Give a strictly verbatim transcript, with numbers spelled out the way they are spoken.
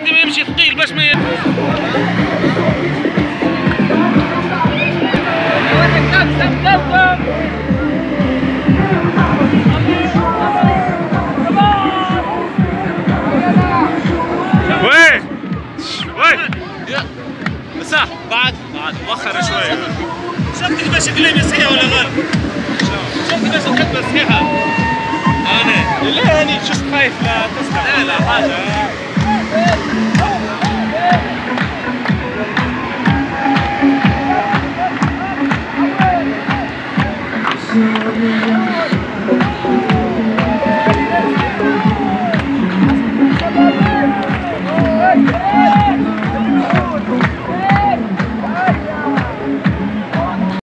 بدي يمشي ثقيل باش ما ي... وين؟ وين؟ مساح بعد بعد مؤخر شوي. شفتك باش كلمة صحيحة ولا غلط؟ شفتك باش الخدمة صحيحة؟ أنا لا هاني شفت خايف لا تسلم. لا لا حاجة. So